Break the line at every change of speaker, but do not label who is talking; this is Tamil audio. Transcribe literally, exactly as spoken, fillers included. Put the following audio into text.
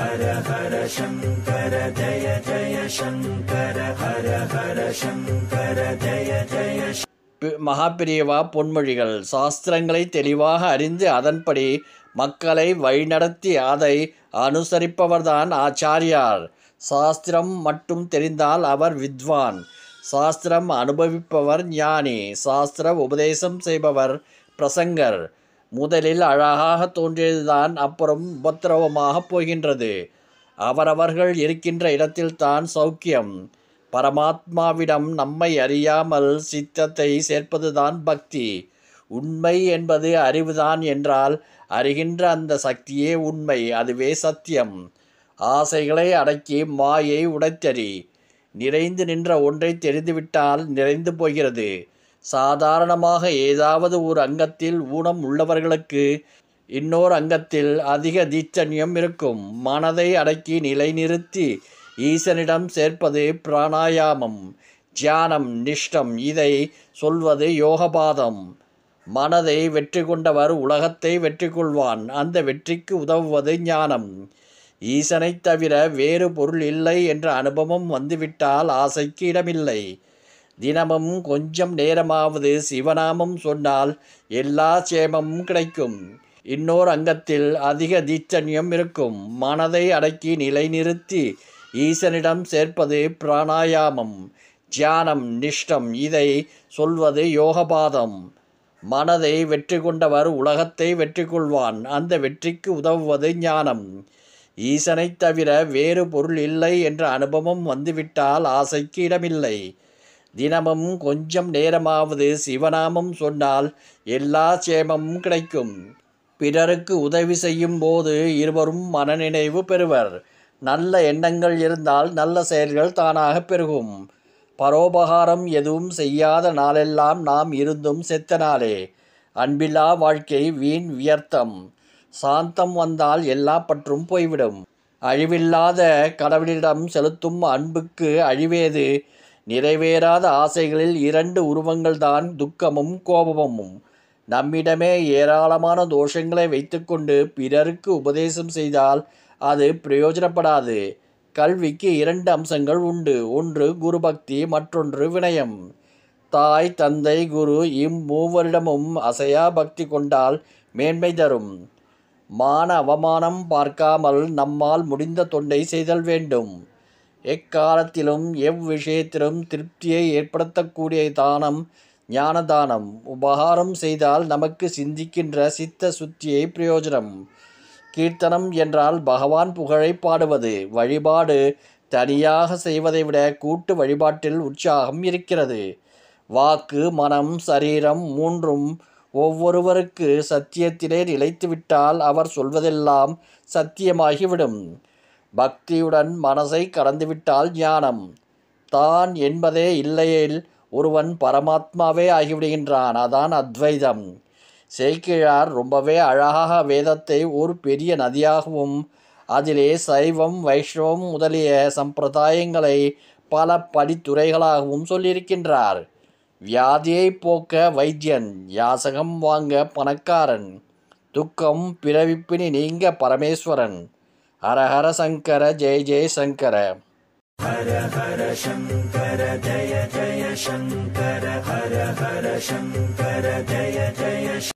ஹர ஹர சங்கர ஜய ஜய சங்கர ஹர ஹர சங்கர ஜய ஜய. மகாபிரியவா பொன்மொழிகள். சாஸ்திரங்களை தெளிவாக அறிந்து அதன்படி மக்களை வழிநடத்தி அதை அனுசரிப்பவர்தான் ஆச்சாரியார். சாஸ்திரம் மட்டும் தெரிந்தால் அவர் வித்வான். சாஸ்திரம் அனுபவிப்பவர் ஞானி. சாஸ்திர உபதேசம் செய்பவர் பிரசங்கர். முதலில் அழகாக தோன்றியதுதான் அப்புறம் உபத்திரவமாக போகின்றது. அவரவர்கள் இருக்கின்ற இடத்தில்தான் சௌக்கியம். பரமாத்மாவிடம் நம்மை அறியாமல் சித்தத்தை சேர்ப்பதுதான் பக்தி. உண்மை என்பது அறிவுதான் என்றால் அறிகின்ற அந்த சக்தியே உண்மை, அதுவே சத்தியம். ஆசைகளை அடக்கி மாயை உடைத்தறி. நிறைந்து நின்ற ஒன்றை தெரிந்துவிட்டால் நிறைந்து போகிறது. சாதாரணமாக ஏதாவது ஒரு அங்கத்தில் ஊனம் உள்ளவர்களுக்கு இன்னொரு அங்கத்தில் அதிக தீட்சண்யம் இருக்கும். மனதை அடக்கி நிலைநிறுத்தி ஈசனிடம் சேர்ப்பது பிராணாயாமம், தியானம், நிஷ்டம். இதை சொல்வது யோகபாதம். மனதை வெற்றி கொண்டவர் உலகத்தை வெற்றி கொள்வான். அந்த வெற்றிக்கு உதவுவது ஞானம். ஈசனை தவிர வேறு பொருள் இல்லை என்ற அனுபவம் வந்துவிட்டால் ஆசைக்கு இடமில்லை. தினமும் கொஞ்சம் நேரமாவது சிவநாமம் சொன்னால் எல்லா சேமமும் கிடைக்கும். இன்னொரு அங்கத்தில் அதிக தீட்சண்யம் இருக்கும். மனதை அடக்கி நிலைநிறுத்தி ஈசனிடம் சேர்ப்பது பிராணாயாமம், தியானம், நிஷ்டம். இதை சொல்வது யோகபாதம். மனதை வெற்றி கொண்டவர் உலகத்தை வெற்றி கொள்வான். அந்த வெற்றிக்கு உதவுவது ஞானம். ஈசனை தவிர வேறு பொருள் இல்லை என்ற அனுபவம் வந்துவிட்டால் ஆசைக்கு இடமில்லை. தினமும் கொஞ்சம் நேரமாவது சிவநாமம் சொன்னால் எல்லா சேமமும் கிடைக்கும். பிறருக்கு உதவி செய்யும் போது இருவரும் மனநினைவு பெறுவர். நல்ல எண்ணங்கள் இருந்தால் நல்ல செயல்கள் தானாக பெருகும். பரோபகாரம் எதுவும் செய்யாத நாளெல்லாம் நாம் இருந்தும் செத்த நாளே. அன்பில்லா வாழ்க்கை வீண் வியர்த்தம். சாந்தம் வந்தால் எல்லா பற்றும் போய்விடும். அழிவில்லாத கடவுளிடம் செலுத்தும் அன்புக்கு அழிவேது? நிறைவேறாத ஆசைகளில் இரண்டு உருவங்கள்தான் துக்கமும் கோபமும். நம்மிடமே ஏராளமான தோஷங்களை வைத்துக்கொண்டு பிறருக்கு உபதேசம் செய்தால் அது பிரயோஜனப்படாது. கல்விக்கு இரண்டு அம்சங்கள் உண்டு. ஒன்று குரு பக்தி, மற்றொன்று வினயம். தாய், தந்தை, குரு இம்மூவரிடமும் அசையா பக்தி கொண்டால் மேன்மை தரும். மான அவமானம் பார்க்காமல் நம்மால் முடிந்த தொண்டை செய்தல் வேண்டும். எக்காலத்திலும் எவ்விஷயத்திலும் திருப்தியை ஏற்படுத்தக்கூடிய தானம் ஞான தானம். உபகாரம் செய்தால் நமக்கு சிந்திக்கின்ற சித்த சுத்தியை பிரயோஜனம். கீர்த்தனம் என்றால் பகவான் புகழை பாடுவது. வழிபாடு தனியாக செய்வதை விட கூட்டு வழிபாட்டில் உற்சாகம் இருக்கிறது. வாக்கு, மனம், சரீரம் மூன்றும் ஒவ்வொருவருக்கு சத்தியத்திலே நிலைத்துவிட்டால் அவர் சொல்வதெல்லாம் சத்தியமாகிவிடும். பக்தியுடன் மனசை கடந்துவிட்டால் ஞானம். தான் என்பதே இல்லையேல் ஒருவன் பரமாத்மாவே ஆகிவிடுகின்றான். அதான் அத்வைதம். சேக்கிழார் ரொம்பவே அழகாக வேதத்தை ஒரு பெரிய நதியாகவும் அதிலே சைவம், வைஷ்ணவம் முதலிய சம்பிரதாயங்களை பல படித்துறைகளாகவும் சொல்லியிருக்கின்றார். வியாதியை போக்க வைத்தியன், யாசகம் வாங்க பணக்காரன், துக்கம் பிறவிப்பினி நீங்க பரமேஸ்வரன். ஹரஹர சங்கர ஜெய ஜெய சங்கர. ஹர ஹர சங்கர ஜய ஜய சங்கர. ஹர ஹர சங்கர ஜய ஜய